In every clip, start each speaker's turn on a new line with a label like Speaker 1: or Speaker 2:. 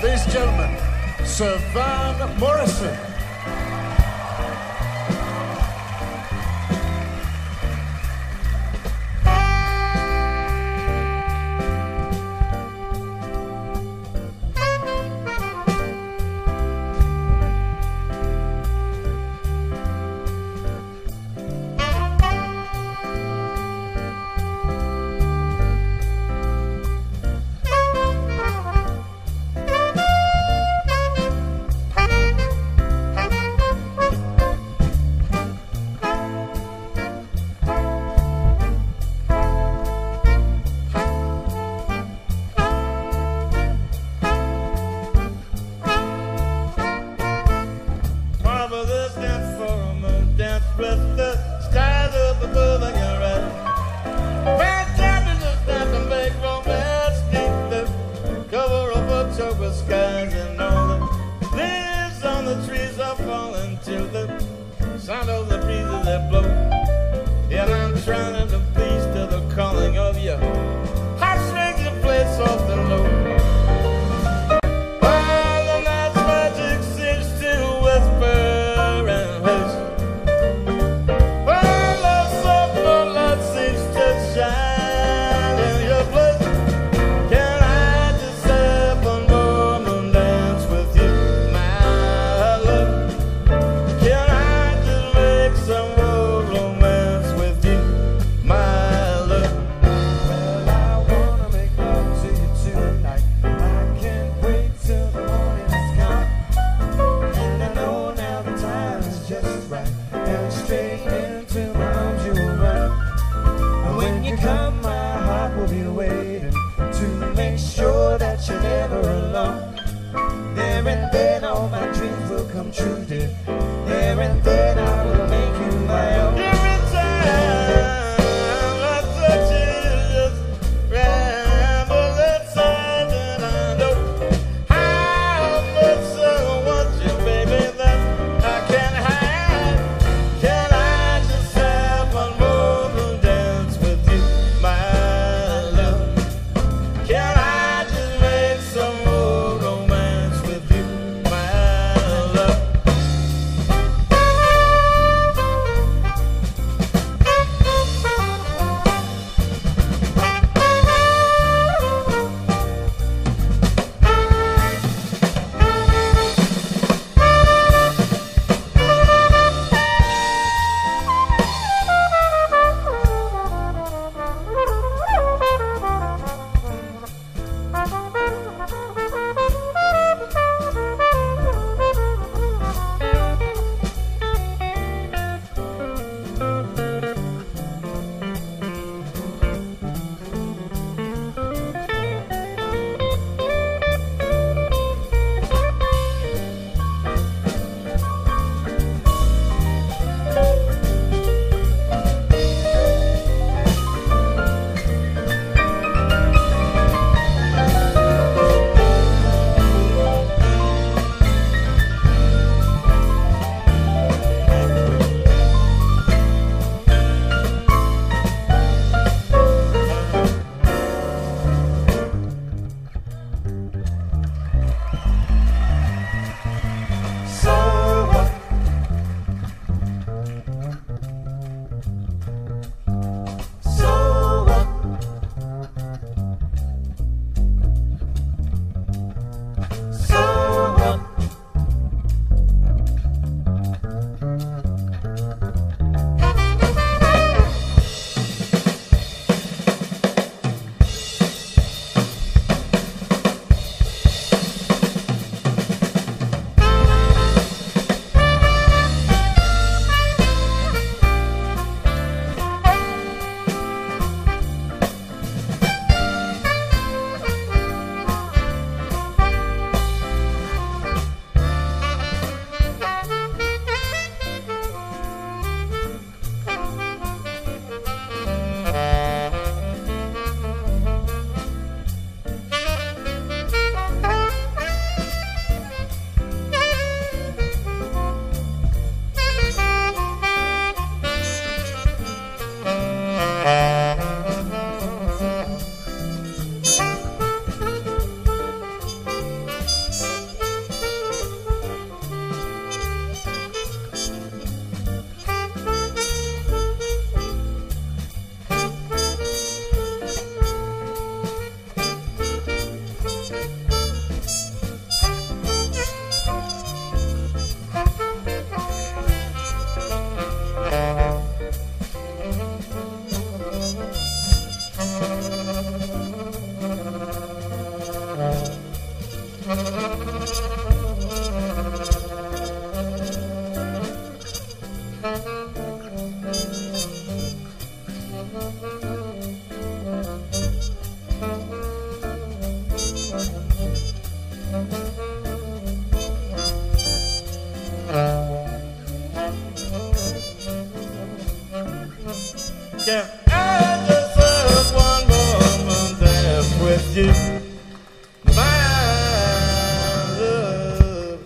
Speaker 1: Ladies and gentlemen, Sir Van Morrison.
Speaker 2: With the stars up above on your right. Fantastic, just and make romance deep the cover of October skies, and all the leaves on the trees are falling to the sound of the breezes that blow. And I'm trying to please to the calling of your heartstrings you play soft and low. While the night's magic seems to whisper and hush. can I just have one moment dance with you, my love.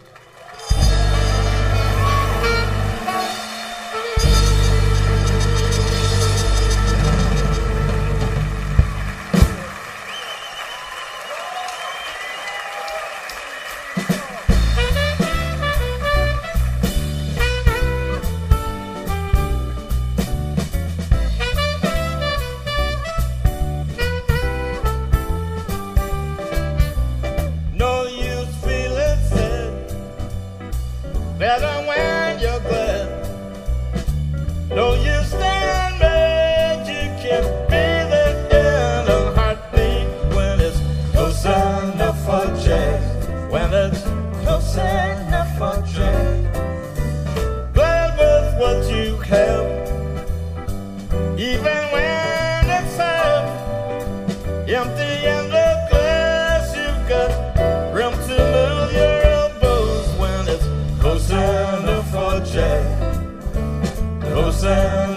Speaker 2: Better when you're glad. No use stand mad, you can't be there in a heartbeat when it's close enough for jazz. When it's close enough for jazz. Glad with what you have, even when it's half empty in the glass. You've got room to move your close enough for jazz, close enough.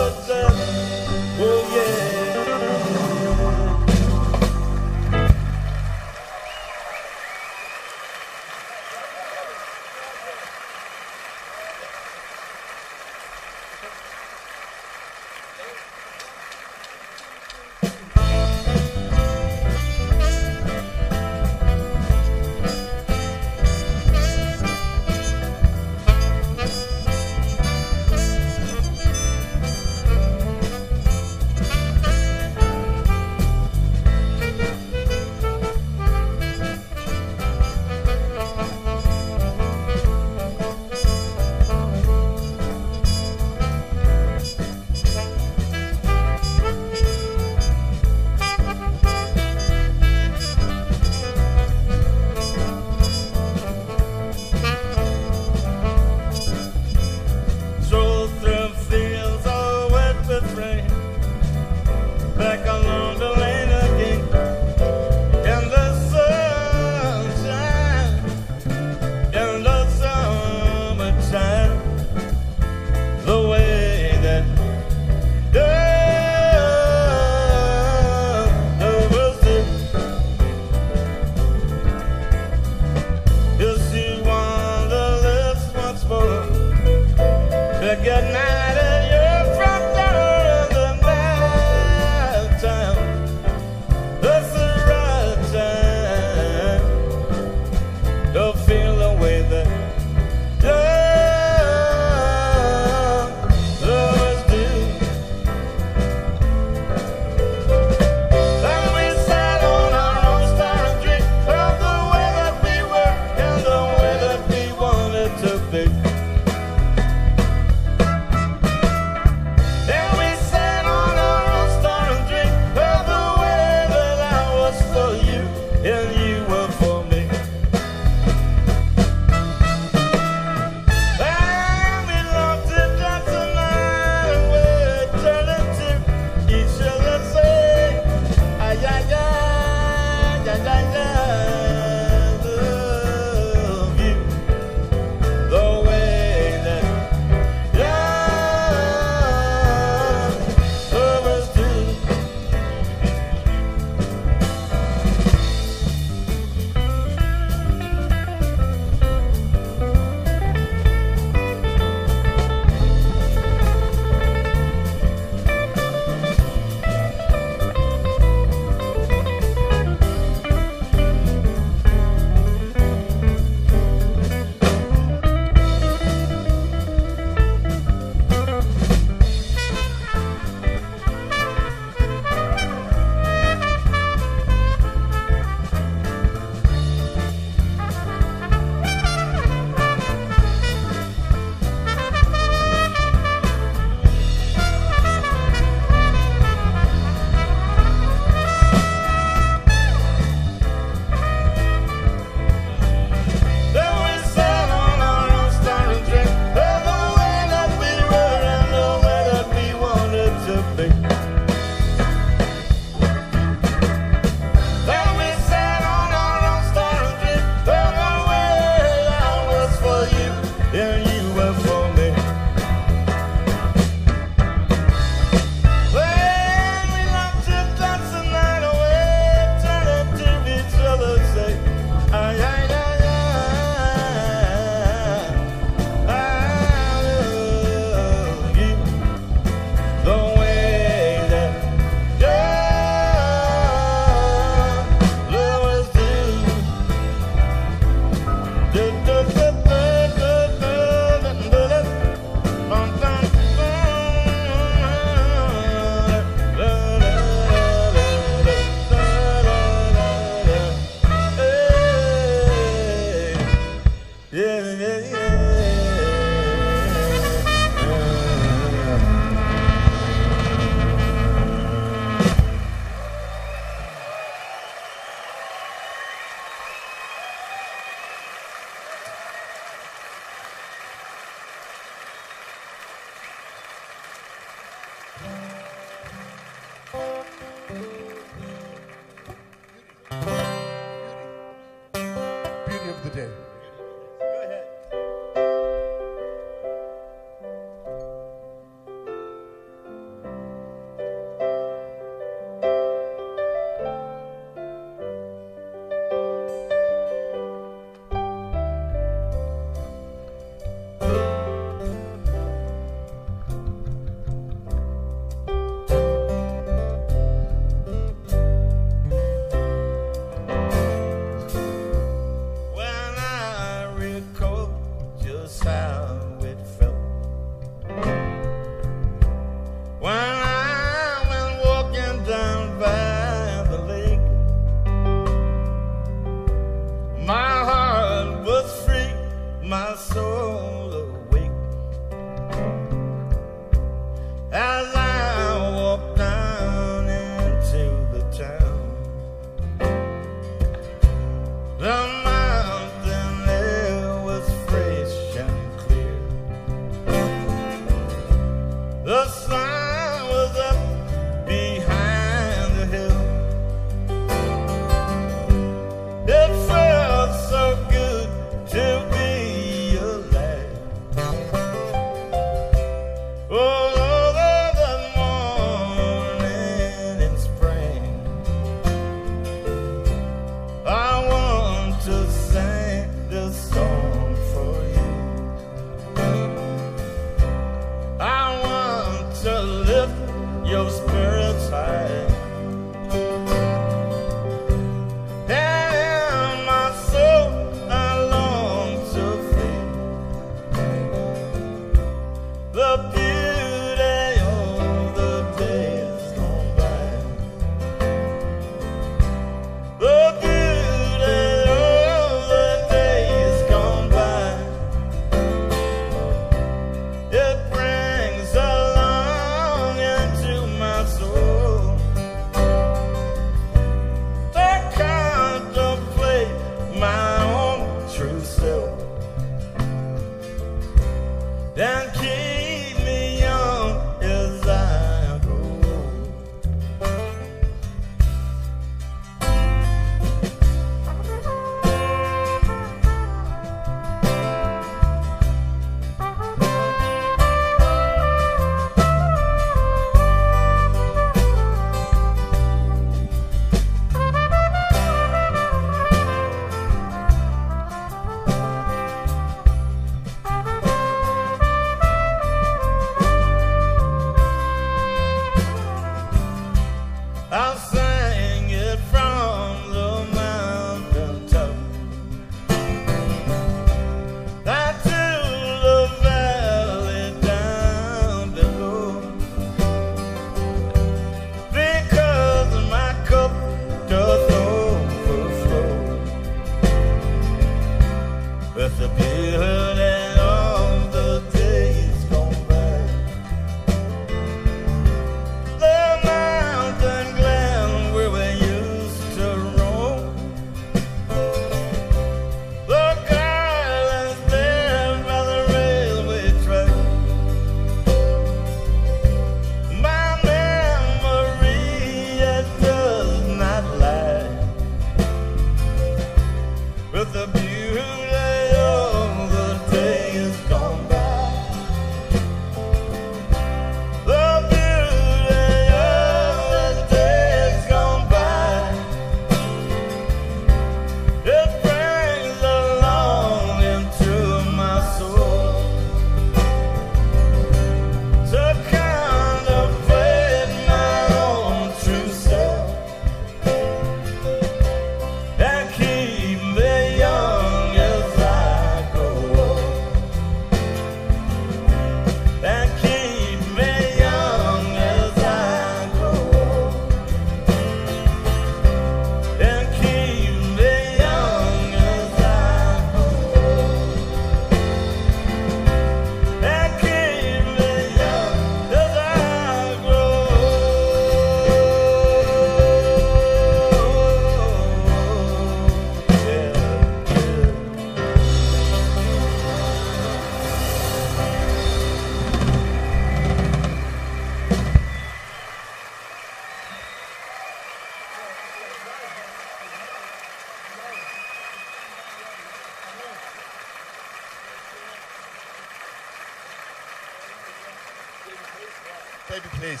Speaker 1: baby, please.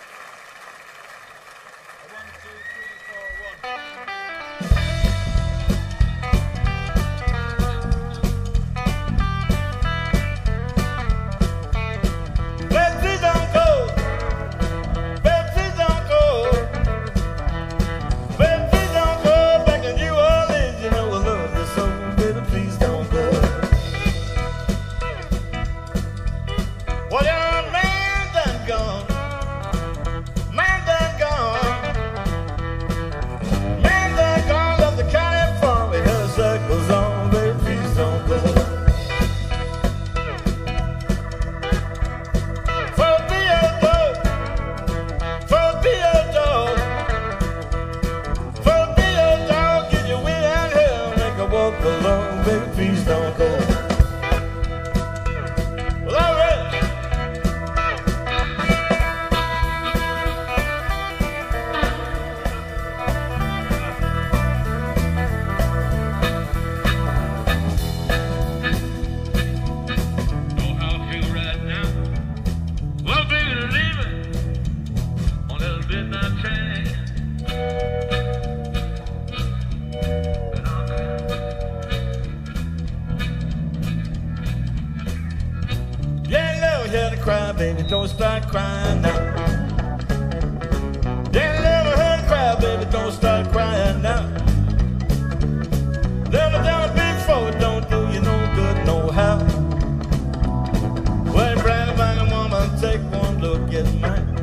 Speaker 2: 1, 2, 3, 4, 1. Baby, don't start crying now. Yeah, never heard you cry, baby, don't start crying now. Never done it before, it don't do you no good, no how. Well, brand new woman, take one look at mine.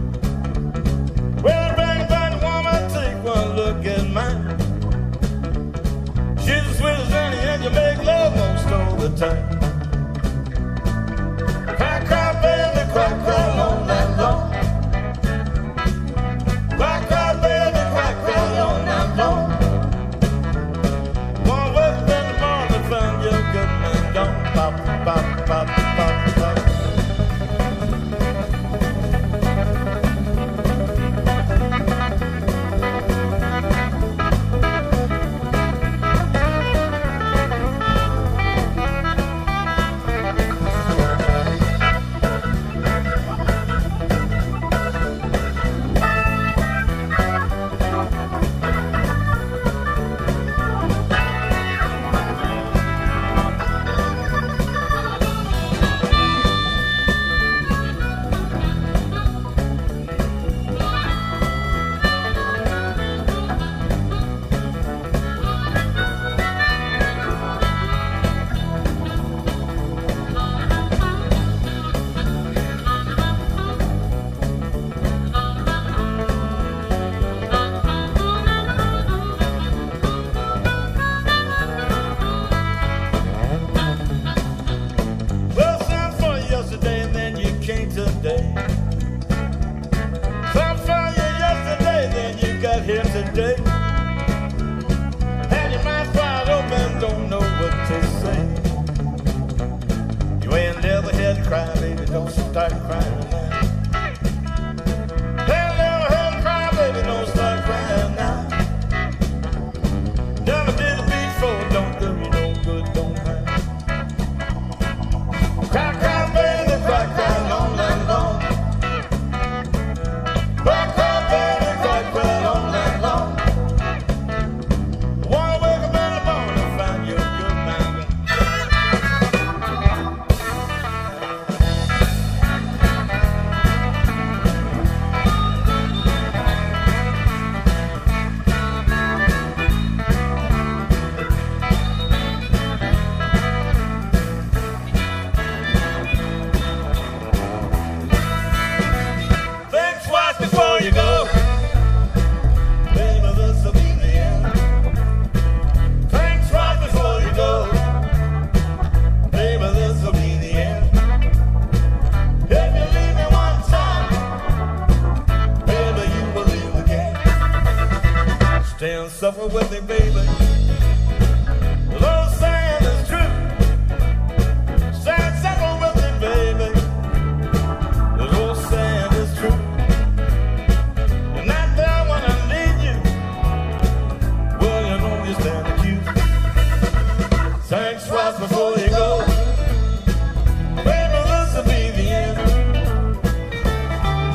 Speaker 2: Well, brand new woman, take one look at mine. She's as sweet as any, and you make love most all the time. Cry, cry all night long. Cry, cry, baby, cry, cry all night long. One wake up in the morning, find your good man gone. Pop, pop, pop, pop, pop. Here today, had your mouth wide open, don't know what to say. You ain't never had to cry, baby, don't start crying now. Ain't never had to cry, baby, don't start crying now. Never did it before, don't do me no good, don't cry. Cry, cry, baby, cry, cry all night long. Cry, cry, baby, cry, cry all night long. Wanna wake up in the morning and find you a good man. Think twice before you go. Baby, this will be the end. Think twice before you go. Baby, this will be the end. If you leave me one time, baby, you will leave again. Stay and suffer with me, baby. The old saying is true. Stay and suffer with me, baby. The old saying is true. You're not there when I need you. Well, you know you stand accused. Think twice before you go. Baby, this will be the end.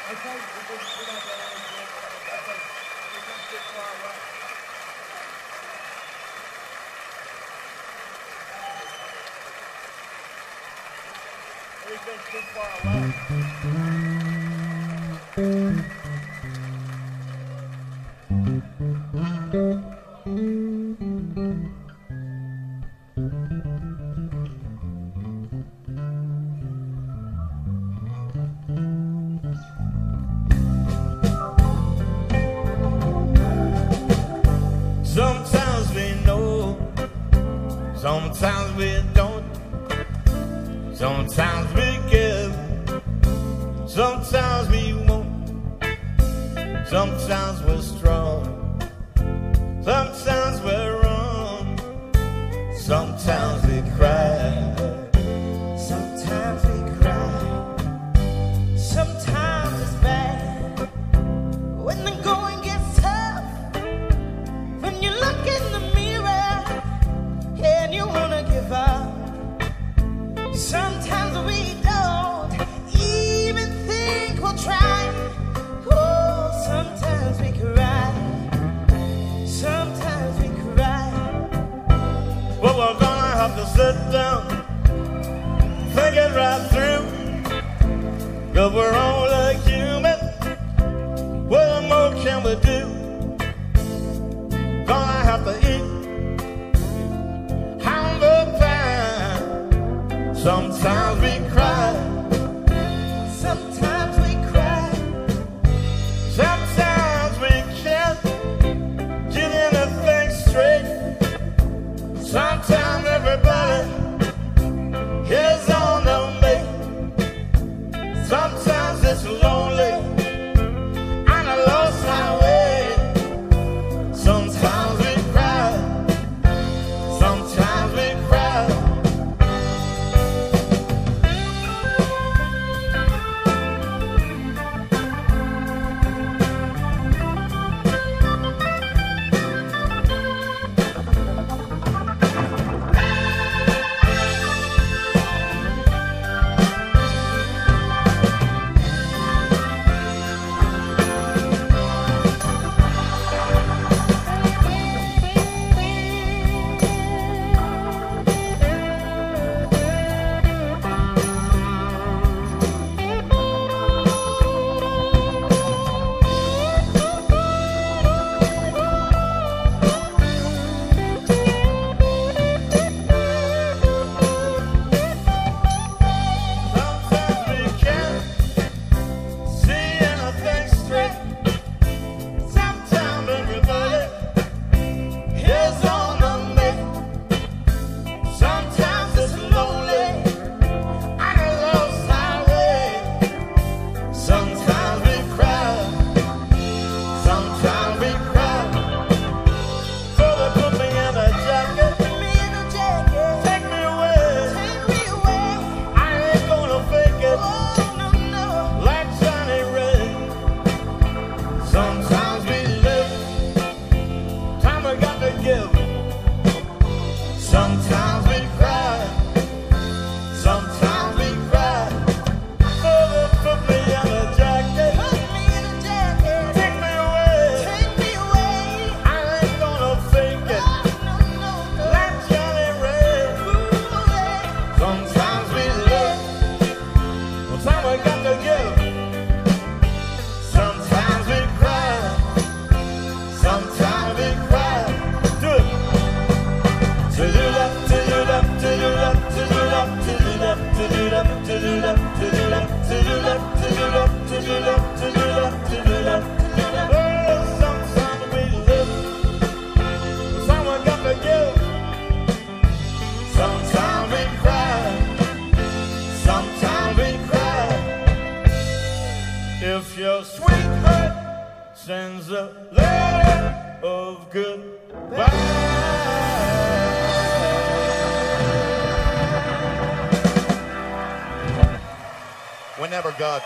Speaker 2: Sometimes we know, sometimes we don't. Sometimes we give, sometimes we won't. Sometimes we're strong, sometimes we're wrong. Sometimes we cry, sometimes we cry.
Speaker 3: Sometimes it's bad when the going gets tough. When you look in the mirror and you wanna give up. Sometimes we don't even think we'll try. Oh, sometimes we cry. Sometimes we cry.
Speaker 2: But we're gonna have to sit down, think it right through. 'Cause we're only human. What more can we do? Gonna have to eat humble pie. Sometimes we cry.
Speaker 3: Sometimes we cry.
Speaker 2: Sometimes we can't get anything straight. Sometimes everybody is on the make. Sometimes it's lonely on a lost highway. Sometimes we cry. Sometimes we cry. If your sweetheart sends a letter of goodbye,
Speaker 1: whenever God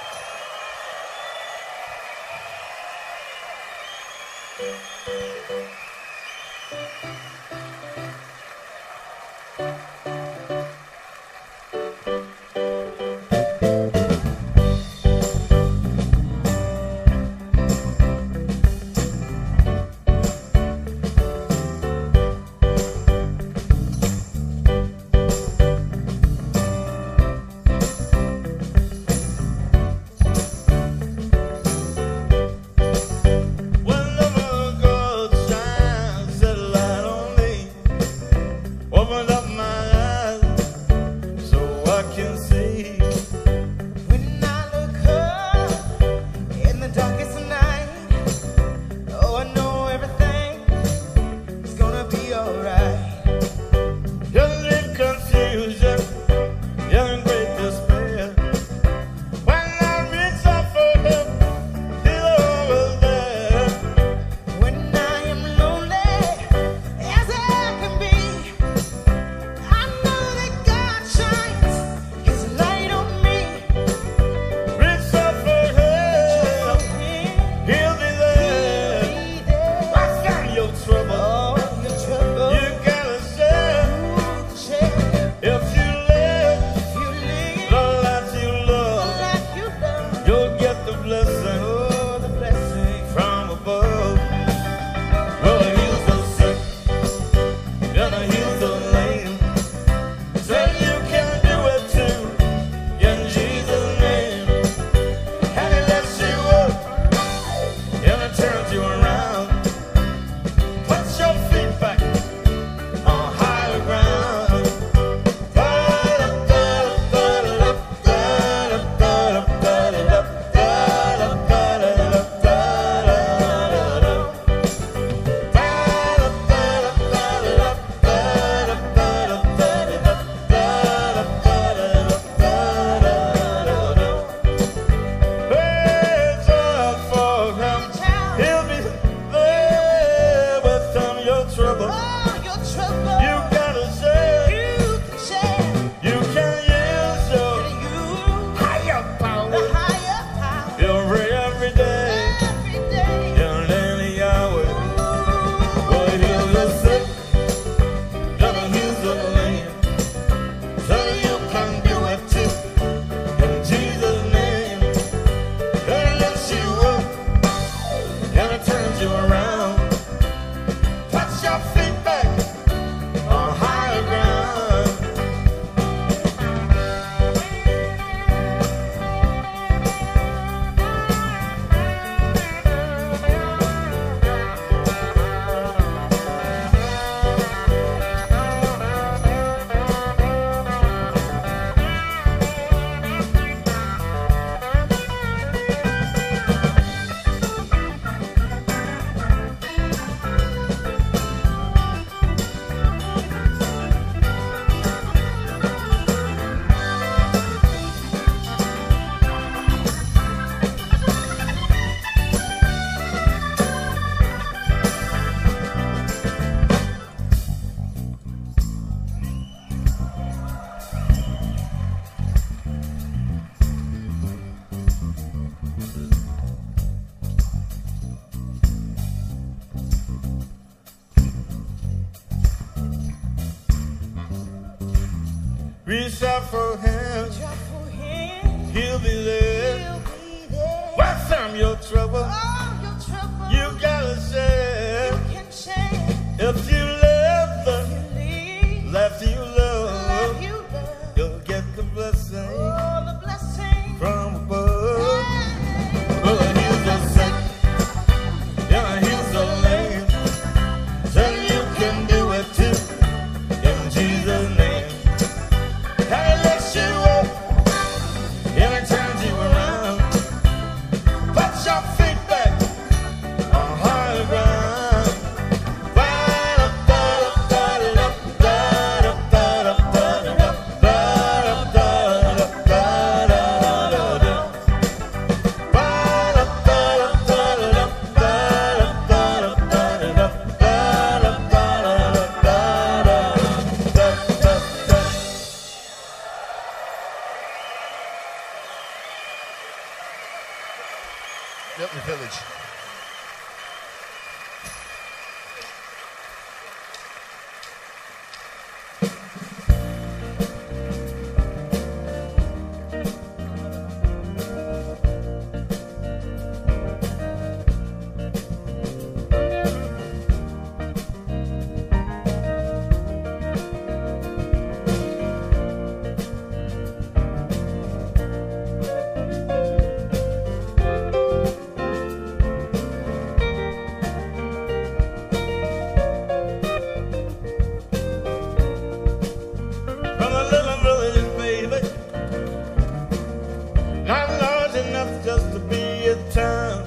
Speaker 2: Reach out for him.
Speaker 3: Reach out for him.
Speaker 2: He'll be there.
Speaker 3: He'll be there.
Speaker 2: What's some your trouble?
Speaker 3: All your trouble.
Speaker 2: You gotta share.
Speaker 3: You can share.
Speaker 2: If you left the
Speaker 3: You leave.
Speaker 2: left you love,
Speaker 3: Love you love.
Speaker 2: you'll get the blessing
Speaker 3: Oh, the blessing.
Speaker 2: from above.
Speaker 3: Hey.
Speaker 2: Well, he's the sick. Yeah, he's the lame. Then you can do it too. In Jesus' name. He lifts you up. And he turns you around. Put your feet back on higher ground.
Speaker 1: Milton Village.
Speaker 2: From a little village, baby, not large enough just to be a town.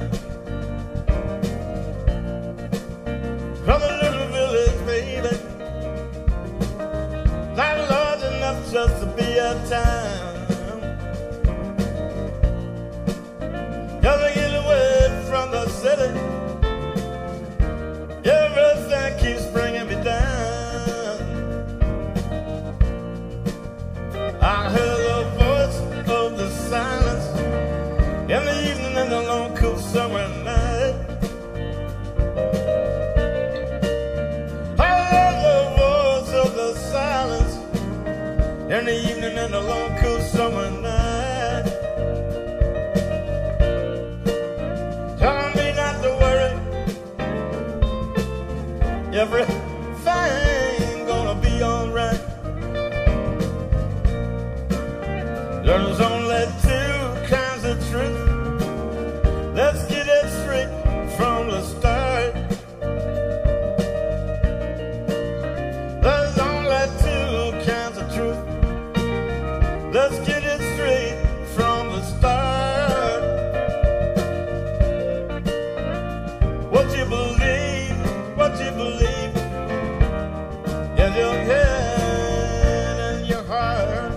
Speaker 2: From a little village, baby, not large enough just to be a town. Gotta get away from the city. Everything keeps bringing me down. I heard the voice of the silence in the evening and the long cool summer night. I heard the voice of the silence in the evening and the long cool summer night. Telling me not to worry, everything gonna be alright. There's only two kinds of truth. Let's get it straight from the start. There's only two kinds of truth. Let's get it straight from the start. What you believe in your head and your heart.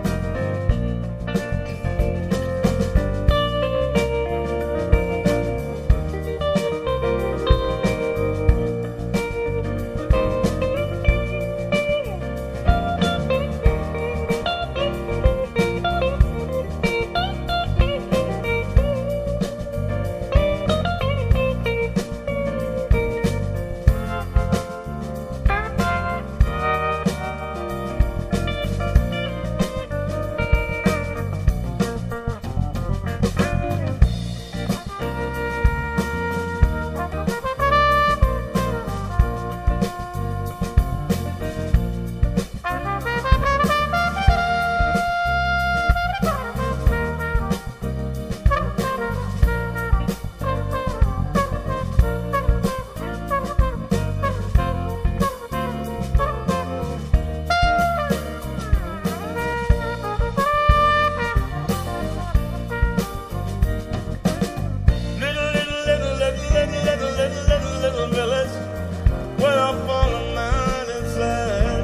Speaker 2: Little village, way up on the mountainside.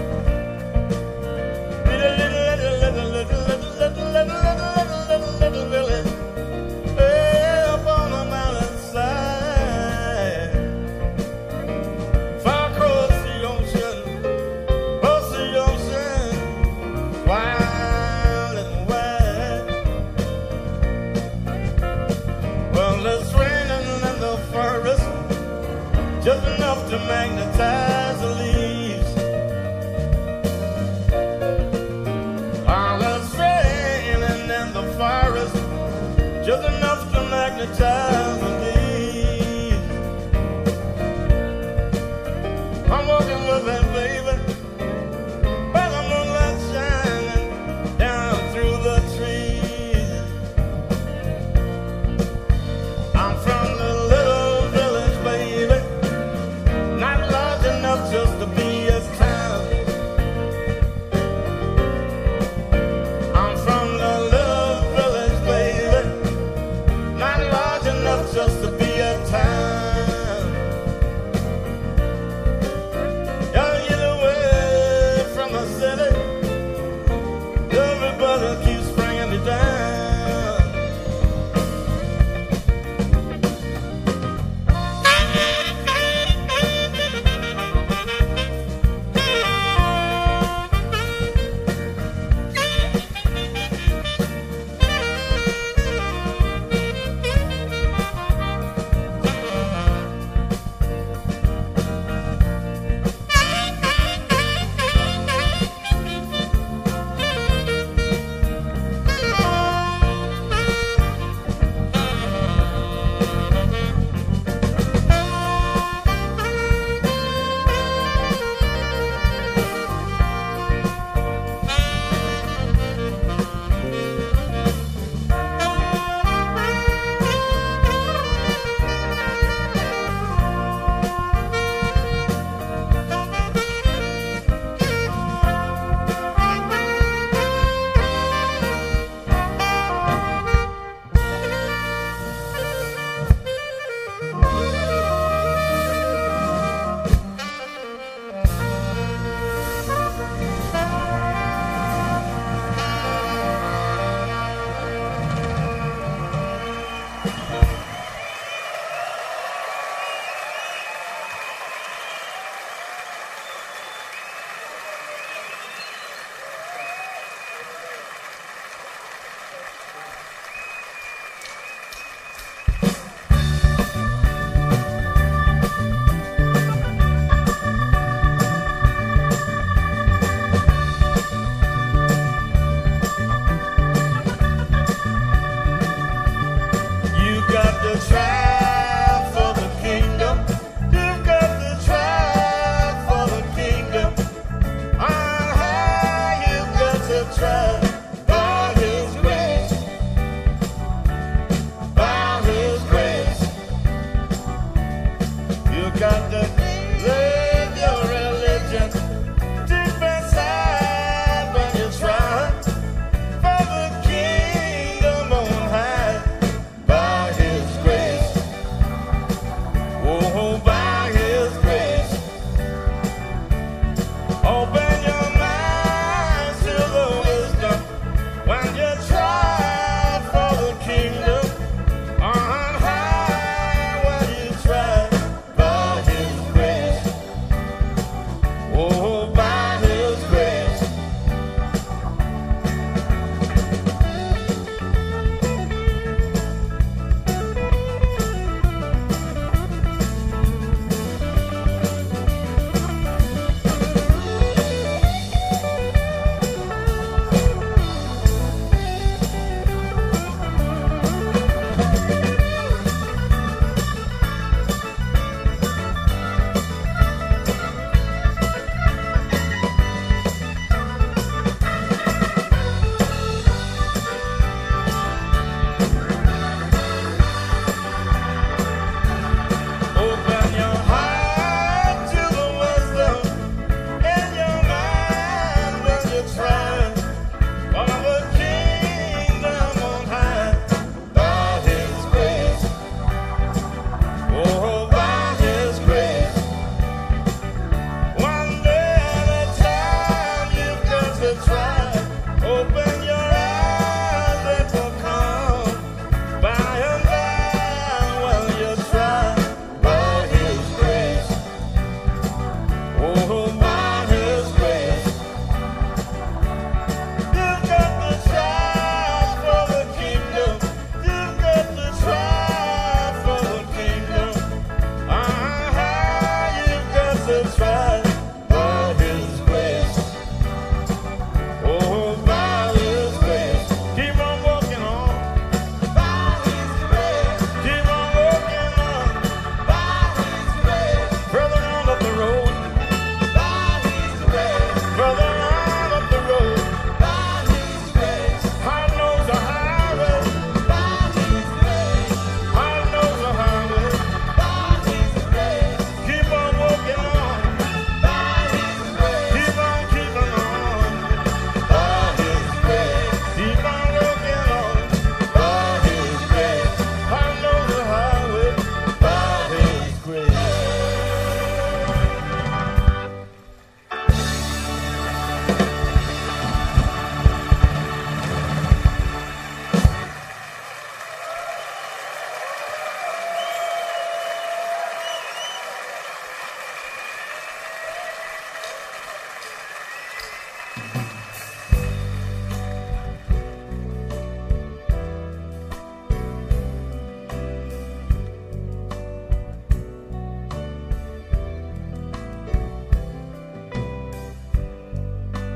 Speaker 2: Little village, way up on the mountainside. Far across the ocean, wild and wide. Well, it's raining in the forest, just enough to magnetize the leaves. just enough to magnetize the beat. I'm walking with that baby by the moonlight shining down through the trees. I'm from the little village, baby, not large enough just to be a town. I'm from the little village, baby, not large enough to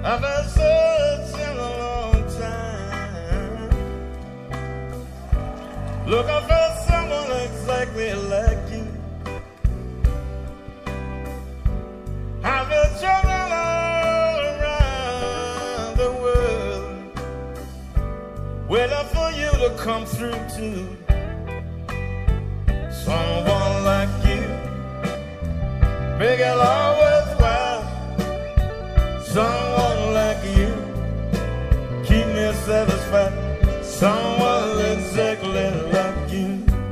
Speaker 2: I've been searching a long time, looking for someone exactly like you. I've been traveling all around the world, waiting for you to come through too. Someone like you, make it all worthwhile. Someone like you, keep me satisfied. Someone exactly like you.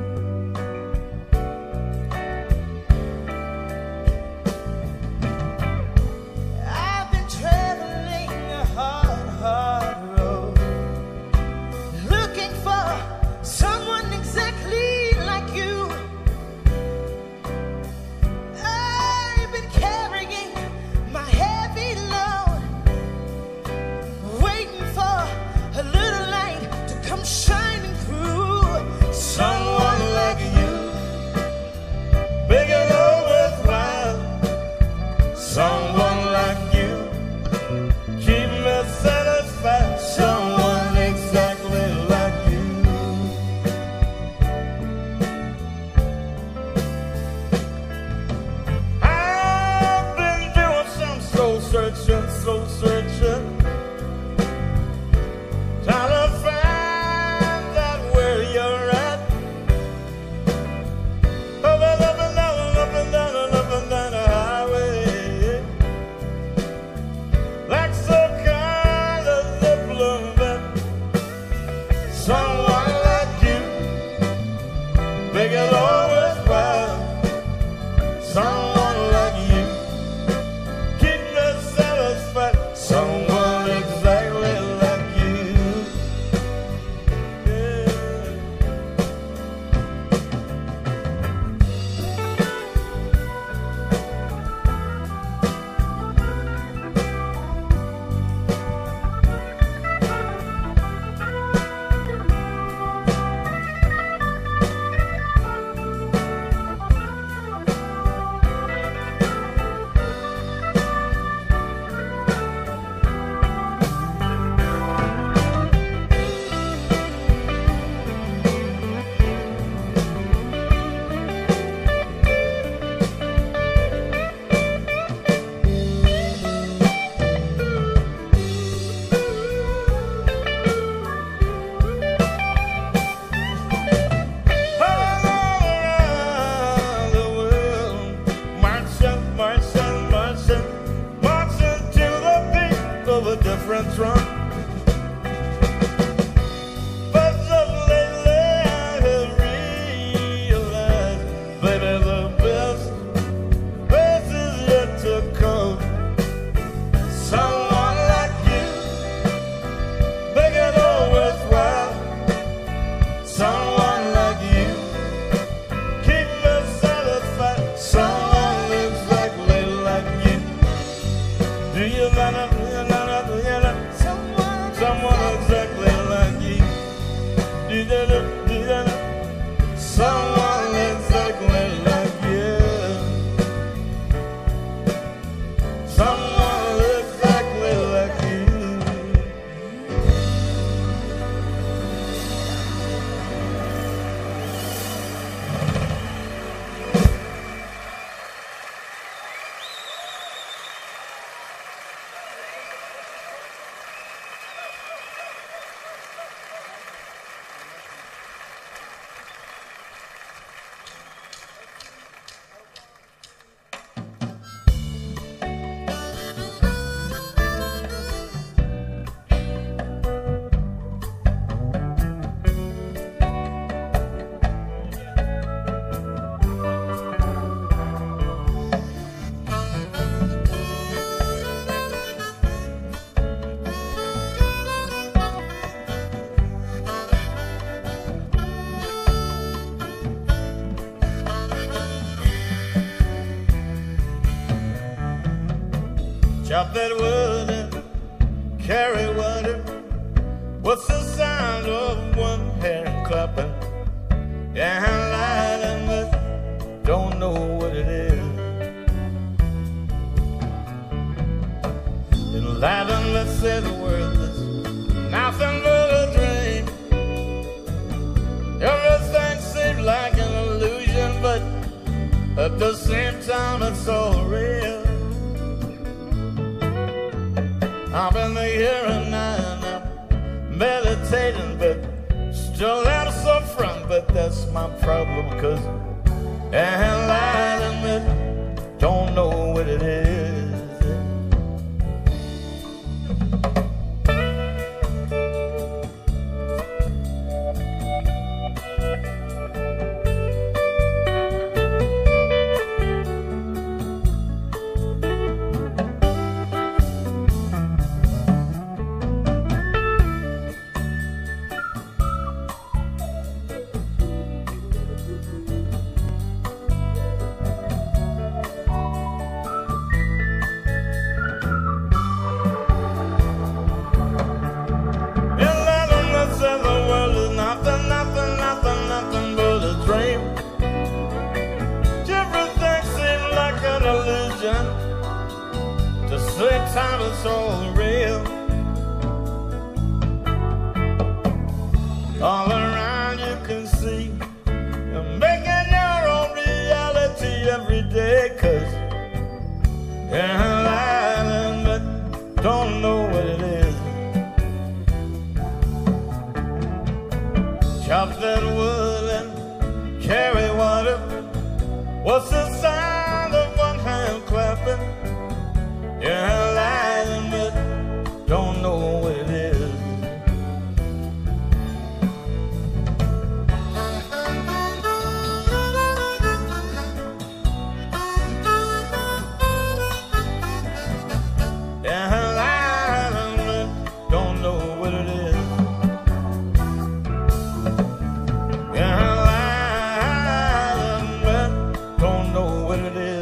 Speaker 3: I've been traveling a hard, hard road, looking for someone exactly like you. I've been carrying my heavy load, waiting for a little light to come shining through.
Speaker 2: Someone like you, make it all worthwhile. Someone like you, keep me satisfied. Someone exactly like you. I've been doing some soul searching, trying to find out where you're at. Up and down and up and down and up and down the highway, like some kind of diplomat. Someone like you, make it all worthwhile. Someone like you, keep me satisfied. Someone exactly like you. Yeah. All around the world, marching, marching, marching, marching to the beat of a different drum. But just lately I have realized, baby, the best is yet to come. Someone like you, make it all worthwhile. Someone like you, keep me satisfied. Someone exactly like you. Do you love it? Do you love it? Do you love it? Someone exactly like you. Do you love it? Do you love it? Someone exactly like you. Someone exactly like you. Chop that wood and carry water. What's the sound of one hand clapping? Yeah, lighting but don't know what it is. Enliven the same time it's all real. I've been here and now, meditating, but still I'm so front. But that's my problem, 'cause enlightenment don't know what it is. Time is all real. All around you can see you're making your own reality every day, 'cause enlightenment don't know what it is. Chop that wood and carry water. What's the sound of one hand clapping? Enlightenment don't know what it is. Enlightenment don't know what it is. Enlightenment don't know what it is.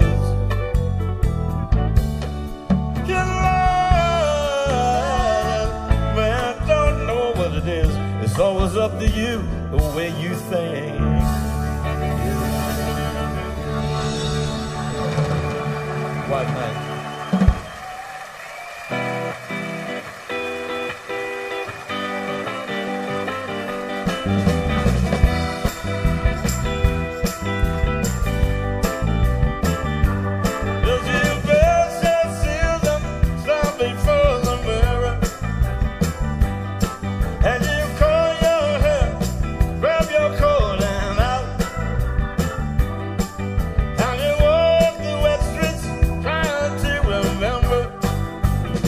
Speaker 2: It's always up to you, the way you think. White man.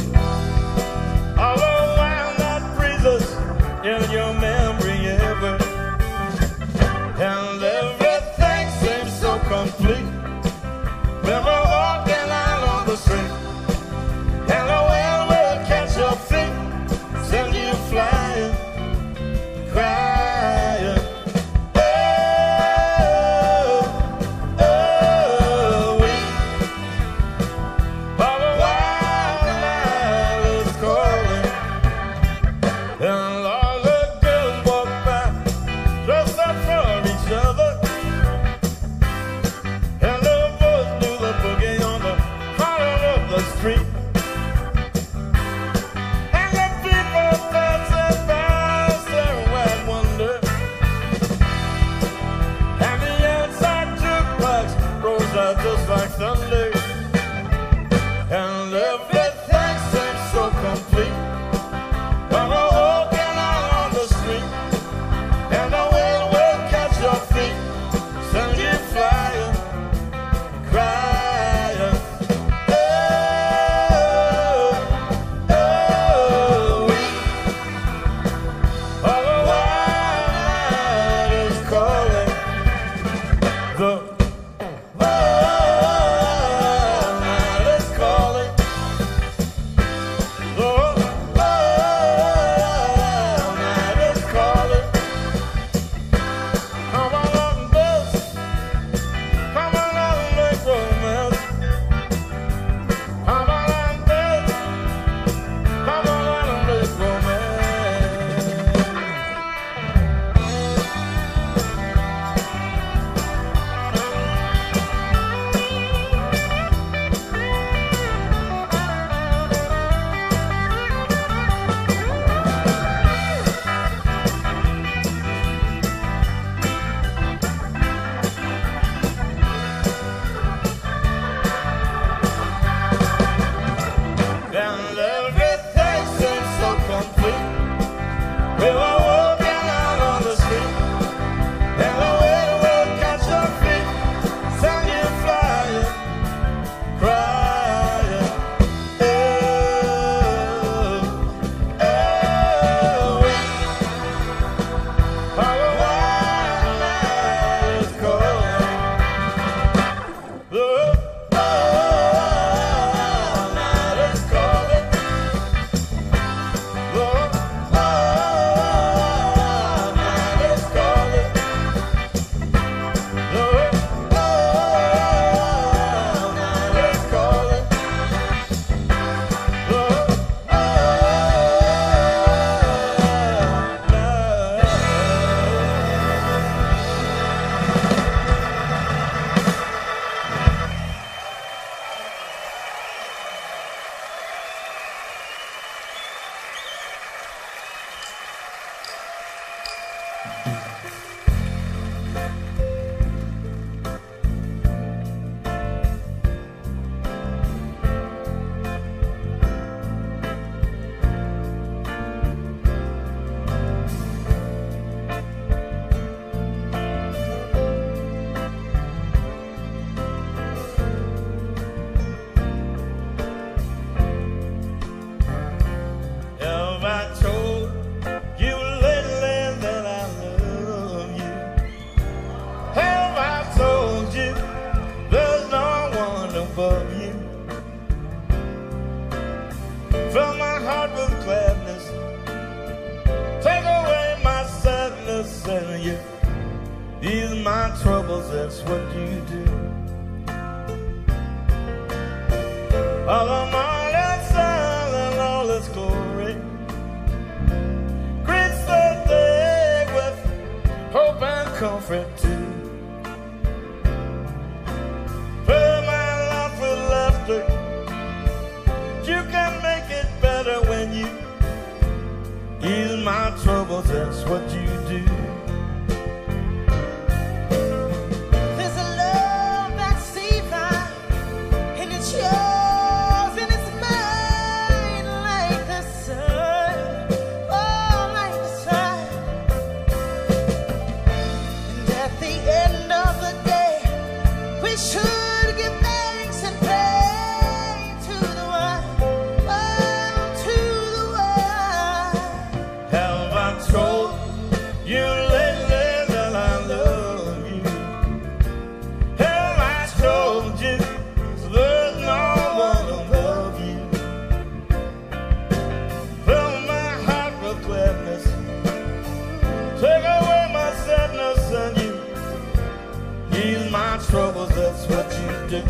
Speaker 2: In your memory ever and you ease my troubles, that's what you do. All of my outside and all its glory, greets the day with hope and comfort too. Fill my life with laughter, you can make it better when you ease my troubles, that's what you do.
Speaker 3: There's a love that's divine, and it's yours and it's mine, like the sun, oh, like the sun. And at the end of the day, we should give thanks and pray to the one, oh, to the one.
Speaker 2: Have I told you lately that I love you? Have I told you there's no one above you? Fill my heart with gladness, take away my sadness, and you ease my troubles, that's what you do.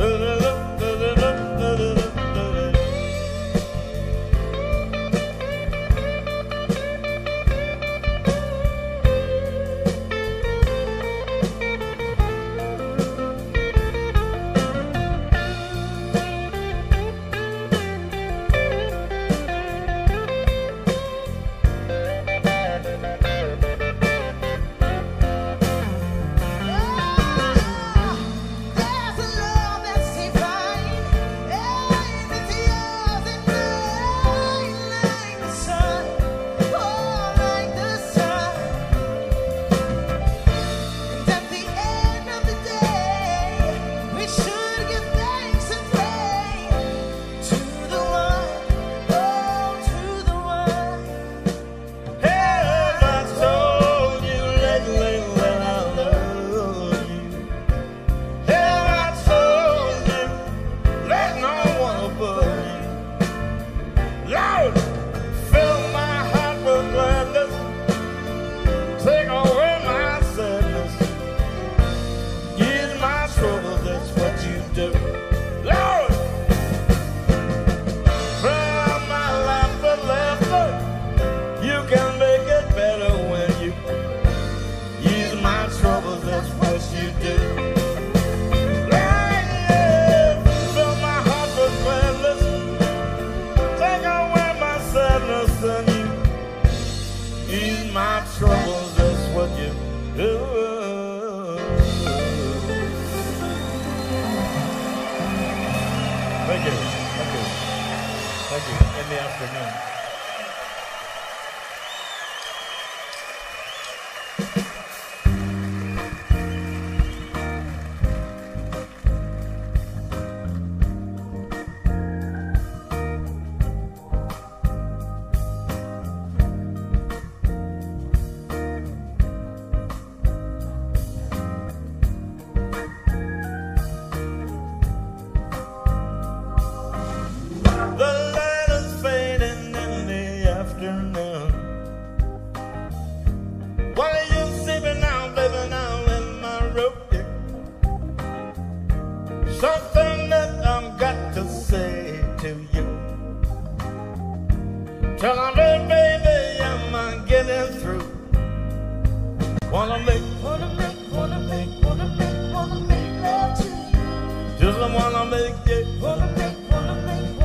Speaker 3: There's a love that's divine, and it's yours and mine, like the sun, oh, like the sun. And at the end of the day, we should give thanks and pray to the one, oh, to the one.
Speaker 2: Have I told you lately that I love you? Have I told you there's no one above you? Lord, fill my heart with gladness, take away my sadness, ease my troubles, that's what you do. Lord, fill my life with laughter, you can make it better when you ease my troubles, that's what you do. Yeah, fill my heart with gladness, take away my sadness, and you ease my troubles, that's what you do. Thank you. Thank you. Thank you. In the afternoon. The light is fading in the afternoon. What are you sleeping now, baby, now in my room? Something that I've got to say to you. Tell me, baby, am I getting through? Wanna make love to you. Just wanna make it.
Speaker 3: Wanna make love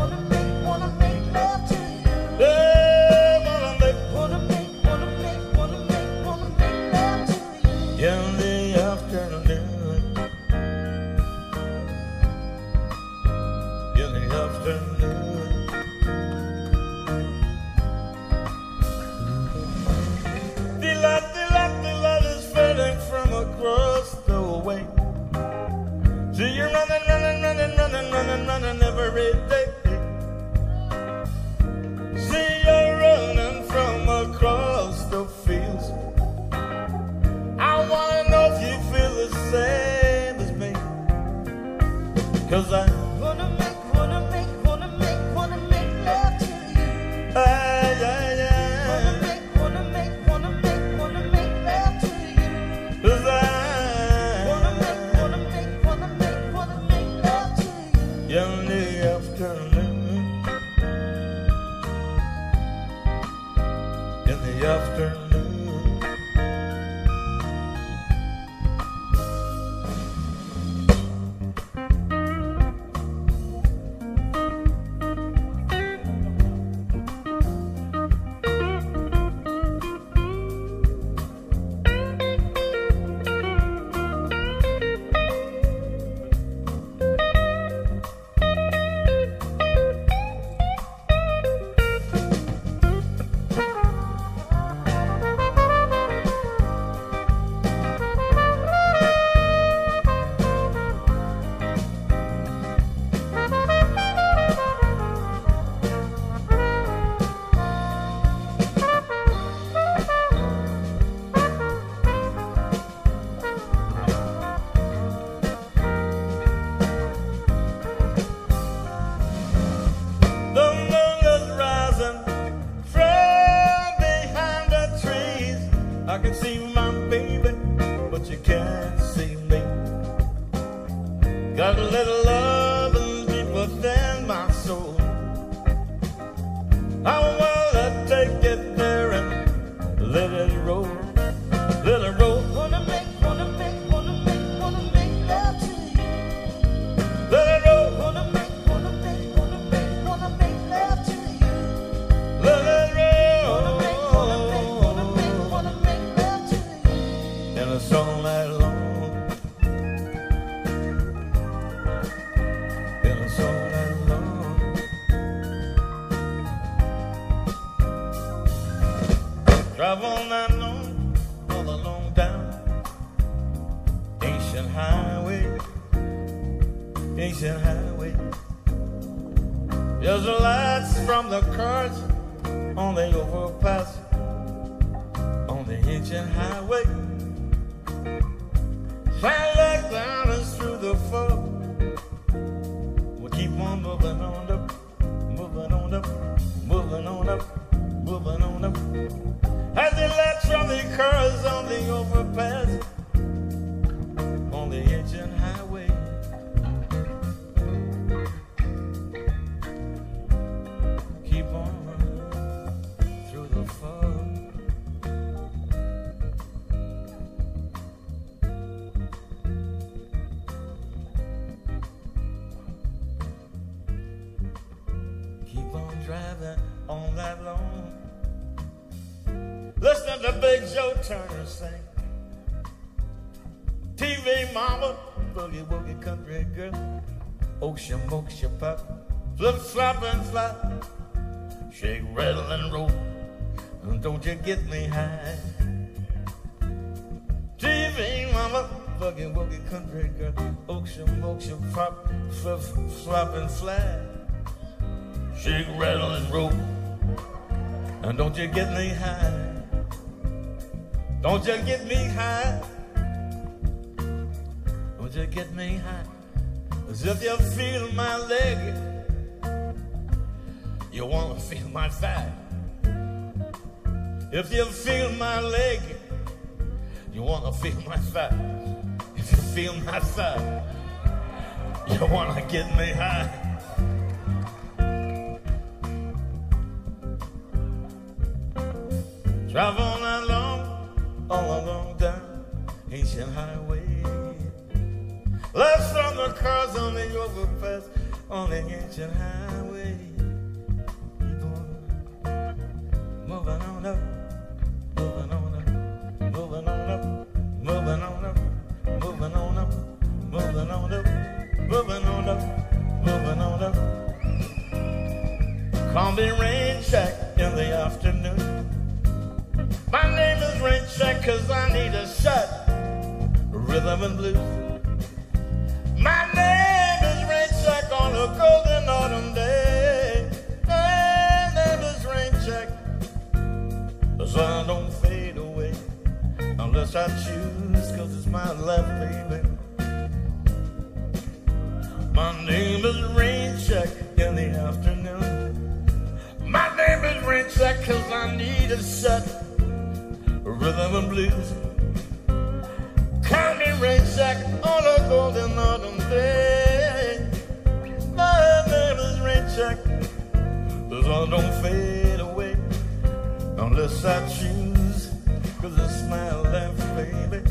Speaker 3: to you.
Speaker 2: Yeah, wanna make
Speaker 3: Wanna make love to you.
Speaker 2: in the afternoon. In the afternoon. The light is fading from across the way. See you running every day. See you running from across the fields. I wanna know if you feel the same as me. 'Cause I
Speaker 3: Wanna make love to you. Wanna make love
Speaker 2: Got a little love and deeper than my soul. I wanna take it there and let it roll. Let it roll.
Speaker 3: Wanna make love to you.
Speaker 2: Let it roll.
Speaker 3: Wanna make love to you.
Speaker 2: Let it roll.
Speaker 3: Wanna make love to you.
Speaker 2: And it's all night long. And it's all night long. Drive all night long, all along down ancient highway. Ancient highway. There's the lights from the cars on the overpass on the ancient highway. Shine like diamonds through the fog. We'll keep on moving on up, moving on up, moving on up, moving on up. As the lights from the cars on the overpass on the ancient highway. Keep on running through the fog. Keep on driving all night long. Listen to Big Joe Turner sing. TV mama, boogie woogie country girl. Ocean, motion pop, flip, flop and flop. Shake, rattle and roll, and don't you get me high. TV mama, boogie woogie country girl. Ocean, motion pop, flip, flop and fly. Shake, rattle and roll, and don't you get me high. Don't you get me high. Don't you get me high. As if you feel my leg, you wanna feel my thigh. If you feel my leg, you wanna feel my thigh. If you feel my thigh, you wanna get me high. Drive all night long, all along down ancient highway. Left from the cars on the overpass on the ancient highway. Keep on moving on up, moving on up, moving on up, moving on up, moving on up, moving on up, moving on up, moving on up. Call me Rain Shack in the afternoon. My name is Rain Shack 'cause I need a shot of rhythm and blues. My name is Rain Shack on a golden autumn day. My name is Rain Shack, the sun don't fade away unless I choose, 'cause it's my life, baby. My name is Rain Shack in the afternoon. My name is Rain Shack 'cause I need a shot rhythm and blues. Call me Rain Shack on a golden autumn day. My name is Rain Shack, the sun don't fade away unless I choose, 'cause it's my life, baby.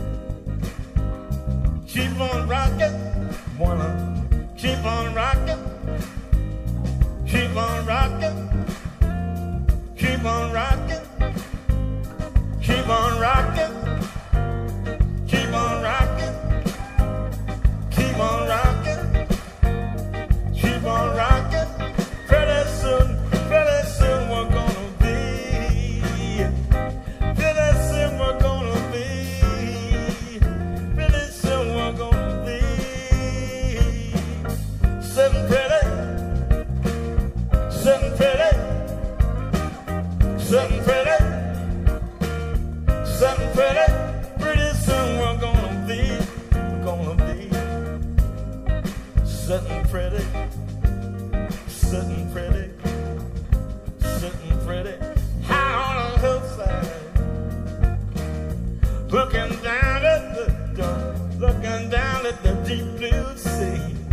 Speaker 2: Keep on rocking, wanna keep on rocking, keep on rocking, keep on rocking. Keep on rocking, keep on rocking, keep on rocking, keep on rocking. Pretty soon we're gonna be, pretty soon we're gonna be, pretty soon we're gonna be sitting pretty, sitting pretty, sitting pretty. Something pretty, pretty soon we're gonna be sitting pretty, sitting pretty, sitting pretty, high on a hillside, looking down at the deep blue sea.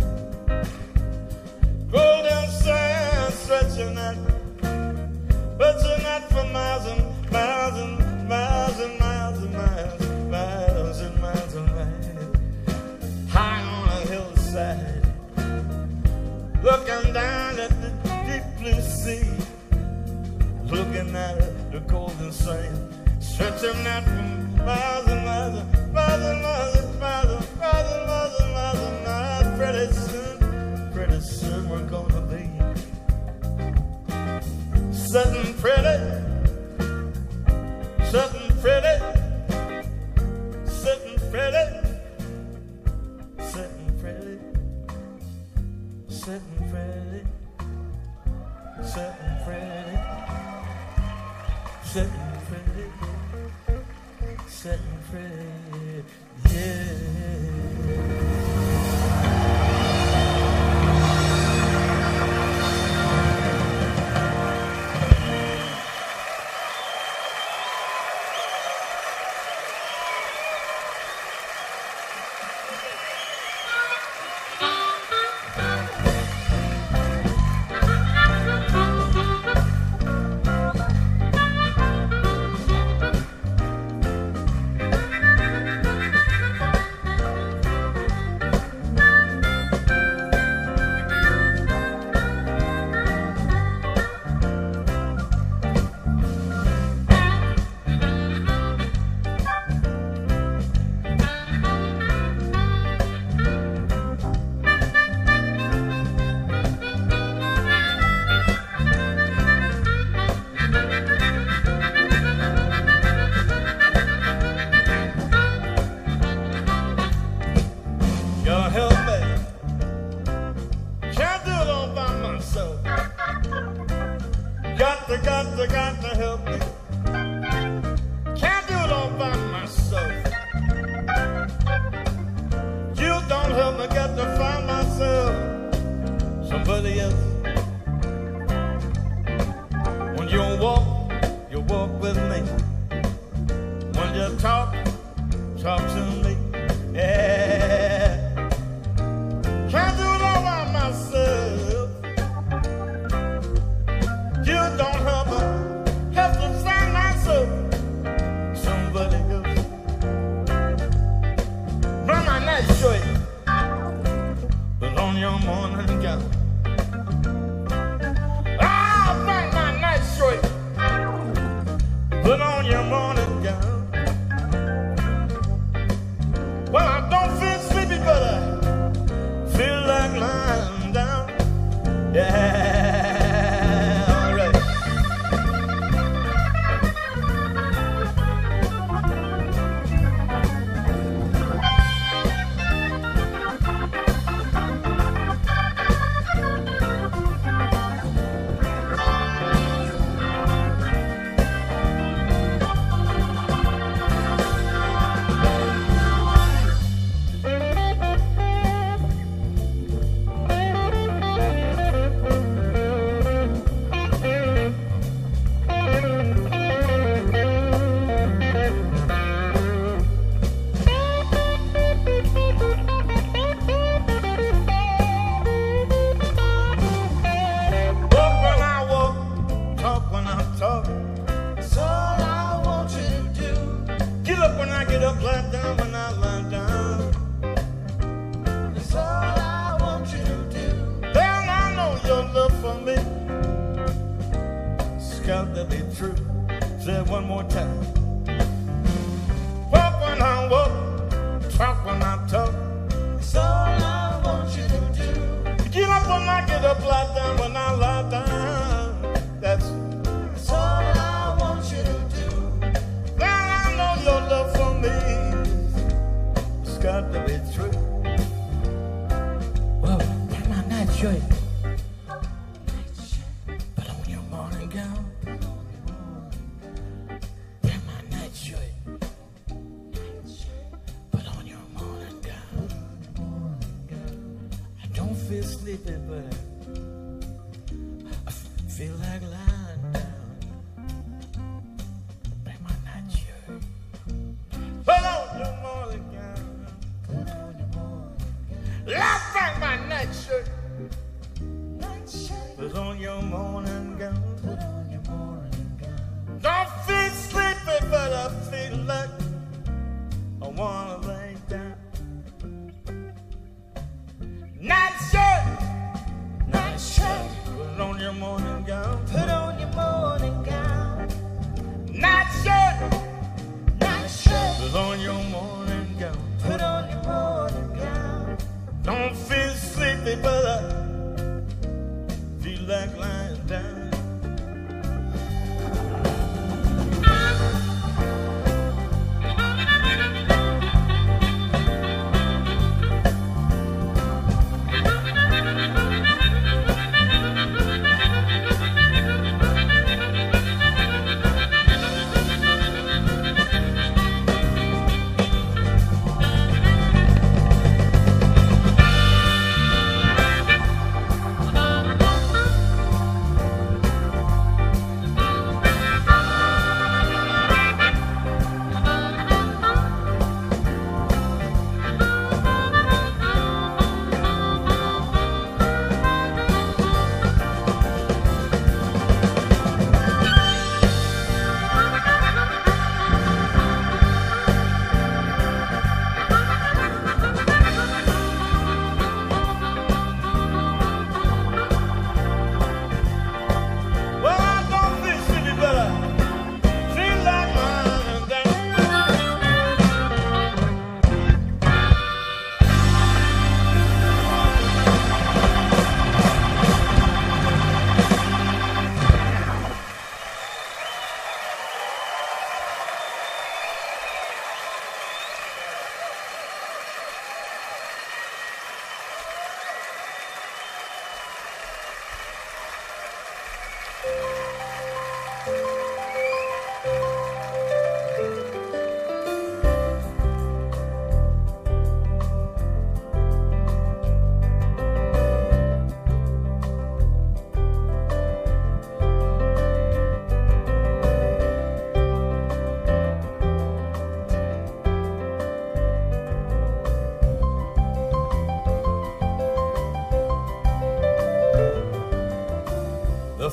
Speaker 2: tonight. But tonight for miles and miles and miles and miles and miles and miles and miles and miles. High on a hillside, looking down at the deep blue sea, looking at the golden sand, stretching out from miles and miles and miles and miles and miles and miles and miles and miles and miles. Pretty soon we're gonna be sitting pretty, sitting pretty, sitting pretty, sitting pretty, sitting pretty, sitting pretty, sitting pretty, sitting pretty, yeah. Got to help me. Can't do it all by myself. You don't help me, got to find myself somebody else. When you walk with me. When you talk to me. Yeah. Can't do it all by myself. You don't help me. Have to find myself somebody else. Run my night shirt, put on your morning gown. Ah, run my night shirt, put on your morning gown. Well, I don't feel sleepy, but I feel like lying down. Yeah. Got to be true. Say it one more time. Walk when I walk, talk when I talk. That's all I want you to do. Get up when I get up, lie down when I lie down. That's all I want you to do. Now I know your love for me. It's got to be true. Well, that's my night shirt. Put on your morning gown. Feel sleepy, but I feel like lying down. Bring my night shirt. Put on your morning gown. Put on your morning gown. Let's bring my night shirt. Put on your morning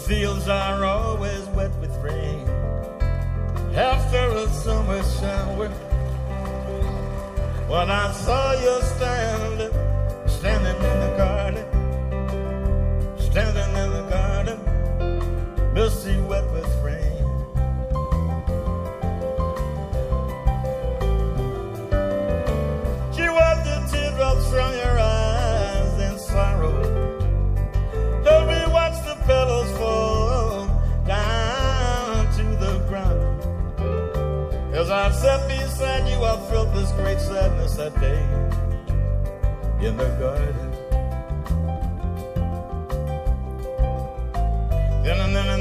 Speaker 2: fields are always wet with rain after a summer shower. When I saw you standing in the garden, misty wet with rain. She wiped the teardrops from your eyes in sorrow. Though we watched the petals fall down to the ground. As I sat beside you, I felt this great sadness that day in the garden. Then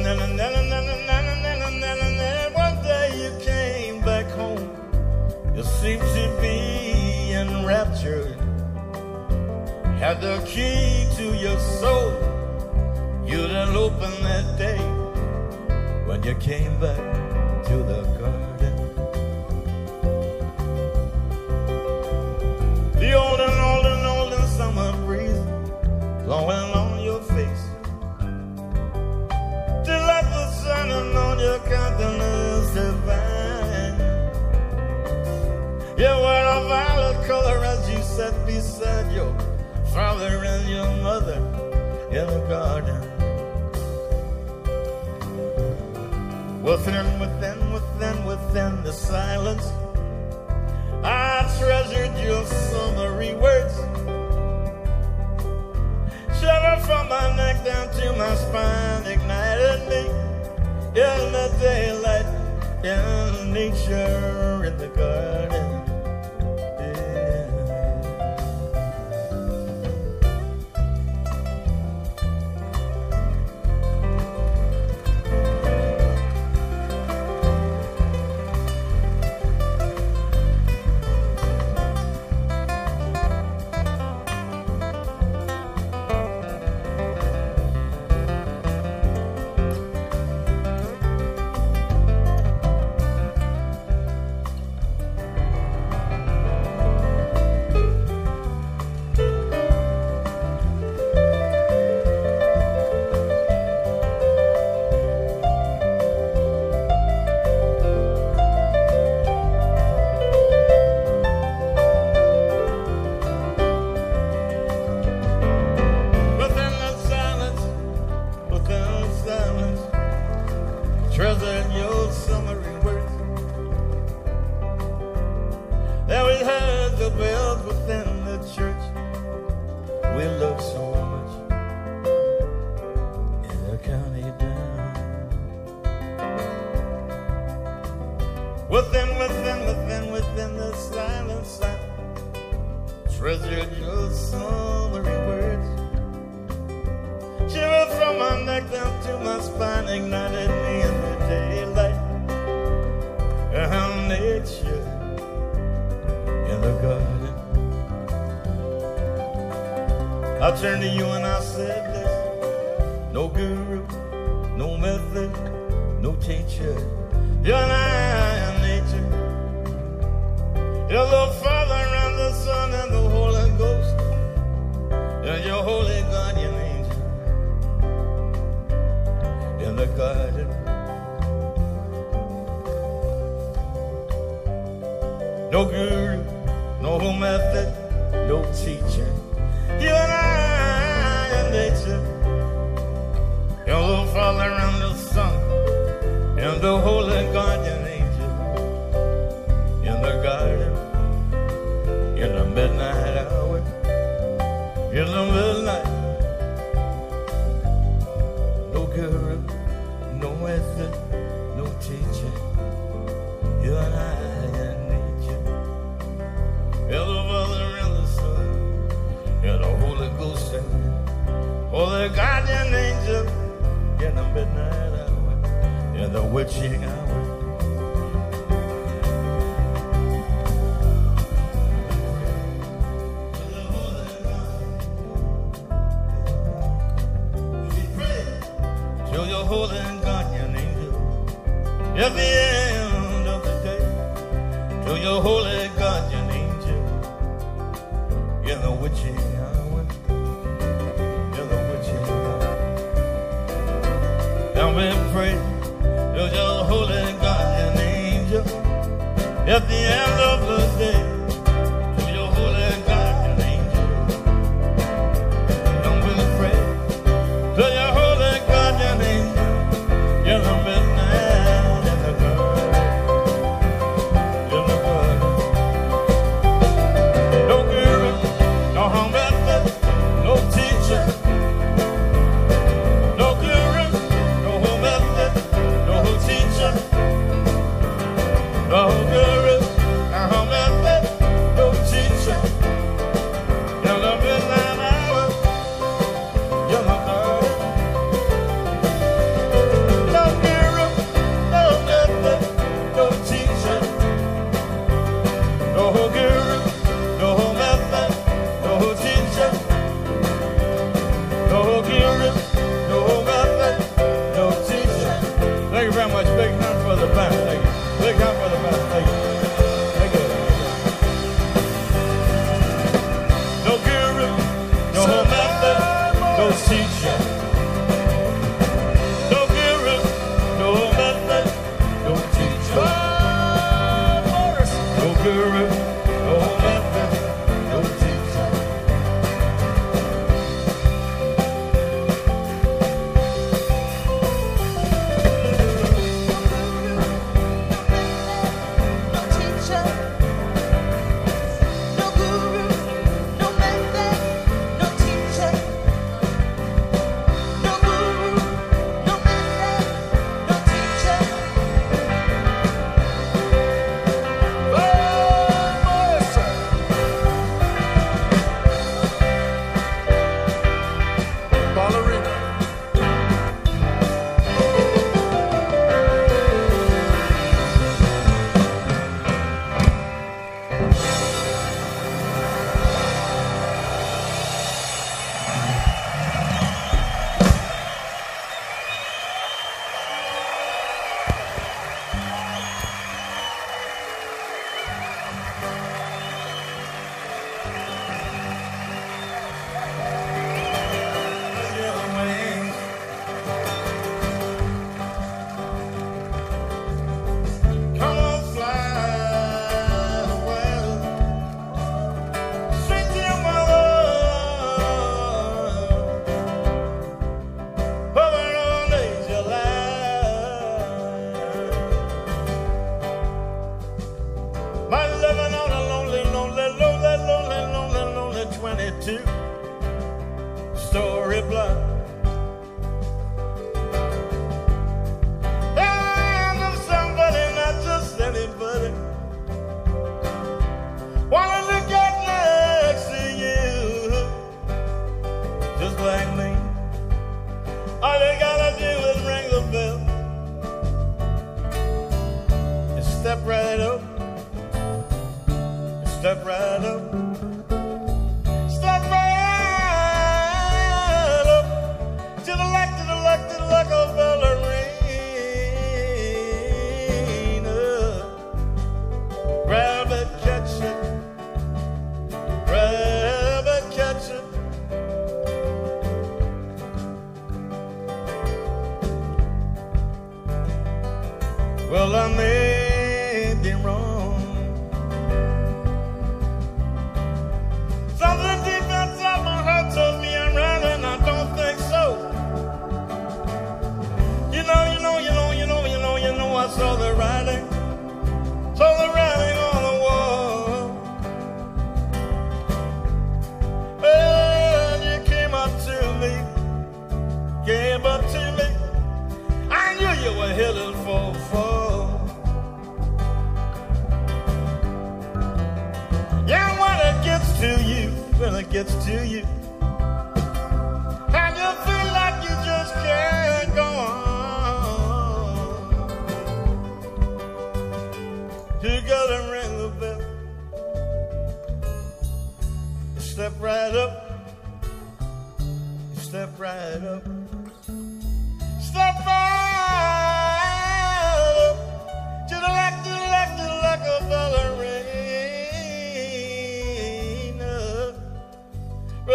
Speaker 2: one day you came back home. You seemed to be enraptured, had the key to your soul. You didn't open that day when you came back to the garden. The olden summer breeze blowing on your face, delightful shining on your countenance divine. You were a violet color as you sat beside your father and your mother in the garden. Within the silence, I treasured your summery words. Shiver from my neck down to my spine ignited me in the daylight, in nature, in the garden. Treasured your summery words. Then we heard the bells within the church we loved so much in the county down. Within the silence, I treasured your summery words. Shiver from my neck down to my spine ignited me in the daylight and nature in the garden. I turned to you and I said this: no guru, no method, no teacher. You and I are nature. You're the Father and the Son and the Holy Ghost. You're your holy guardian angel in the garden. No guru, no method, no teacher. You and I are nature. You're the Father and the Son and the Holy Guardian Angel in the garden, in the midnight hour, in the midnight. No guru, no method, no teacher. You and I are nature. You're the Father and the Son and the Holy Ghost and Holy Guardian Angel in the midnight hour, in the witching hour. To your holy guardian angel at the end of the day. To your holy guardian angel in the witching hour. In the witching hour. afraid. You're just holding guardian angel at the end of the day. So you're holding guardian angel. Don't be afraid. So you're holding guardian angel. You're the midnight in the garden. In the garden. No guru, no home method, no teacher. No guru, no home method, no teacher. No guru, no home method, no teacher. You're the midnight hour. You're the garden. No guru, no method, no teacher. No guru, no method, no teacher. No guru, no method, no teacher. Thank you very much. Big hand for the band. Thank you. Big hand for the band. Thank you. Thank you. No guru, no method, no teacher. No guru, no method, no teacher. No guru, no method, no teacher.
Speaker 3: No teacher, no guru, no method, no teacher. No guru, no method, no teacher.
Speaker 1: Ballerina.
Speaker 2: Come on, fly away. Sweet dear mother, hovering on angel light. My living on a lonely, lonely, lonely, lonely, lonely, lonely 22-story block. And I'm somebody, not just anybody. Wanna look at next to you, just like me. All you gotta do is ring the bell and step right up, step right up, step right up to the left, to the left, to the left of ballerina. Grab it, catch it, grab it, catch it. Well, I may be wrong. Something deep inside my heart told me I'm right, and I don't think so. You know, I saw the writing on the wall. And you came up to me, I knew you were headed for a fall. Yeah, when it gets to you, and you feel like you just can't go on, you gotta ring the bell. Step right up, step right up, step right up to the left, to the left, to the left of ballerina.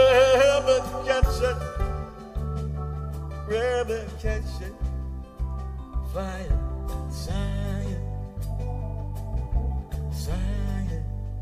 Speaker 2: Rabbit catch it, rabbit catch it. fire, science, science.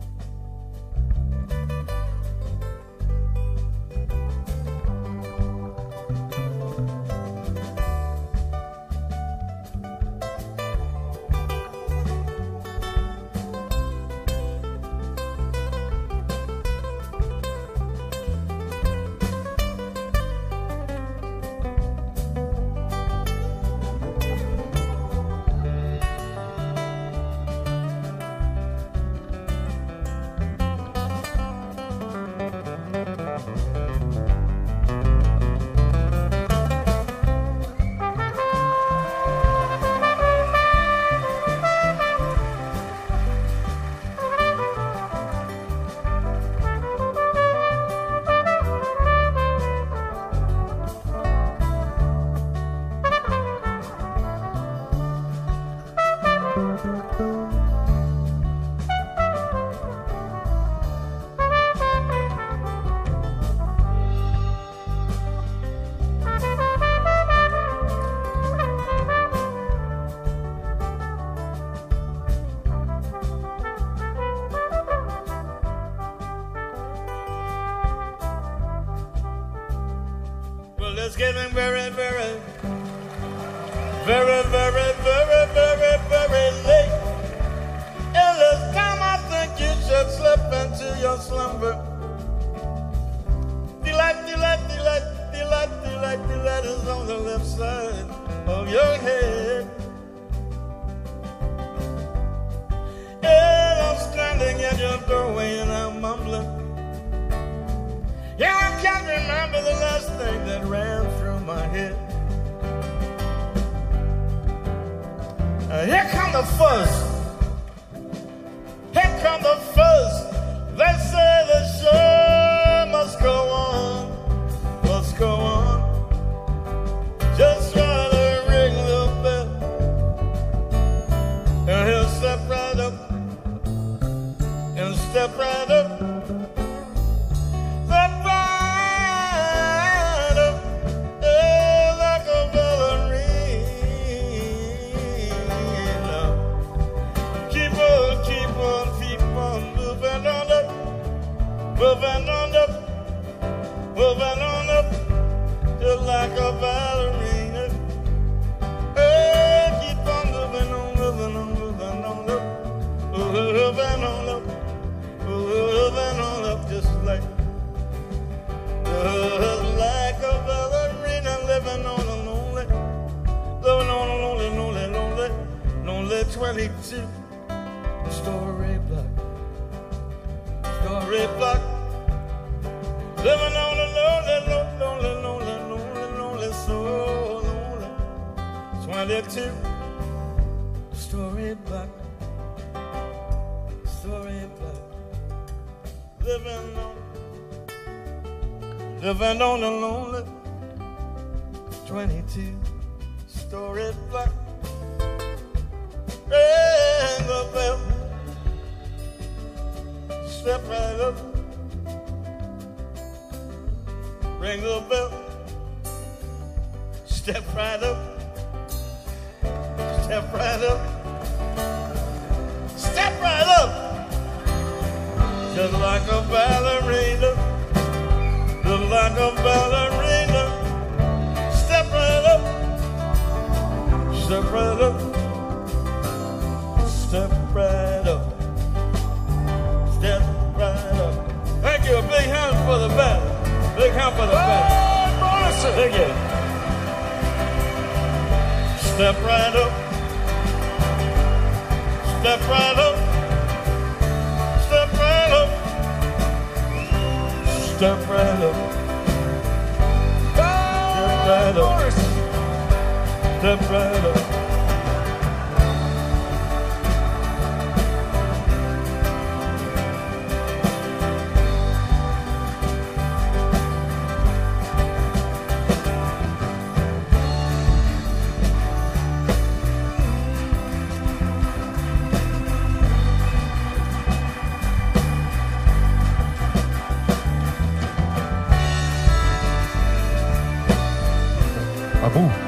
Speaker 2: Well, it's getting very, very, very, very, very, very, very late. And it's time I think you should slip into your slumber. Delight, delight, delight, delight, delight, delight is on the left side of your head. And I'm standing at your doorway and I'm mumbling. Yeah, I can't remember the last thing that ran through my head. Here come the fuzz. Here come the fuzz. They say the show must go on. Must go on. Just try to ring the bell. And he'll step right up. And step right up. Moving on up, just like a ballerina. Hey, keep on moving on, moving on, moving on up, moving on up, moving on up, just like a ballerina, living on a lonely, living on a lonely, lonely, lonely, lonely 22 story block, story block. Living on a lonely, lonely, lonely, lonely, lonely, so lonely. 22 story block, story block. Living on a lonely 22 story block. Ring the bell, step right up. Ring the bell, step right up, step right up, step right up, just like a ballerina, just like a ballerina, step right up, step right up, step right up, step right up. Thank you, a big hand for the band. Big hand for the band. Thank you. Step right up. Step right up. Step right up. Step right up. Step right up. Step right up.
Speaker 4: Abu.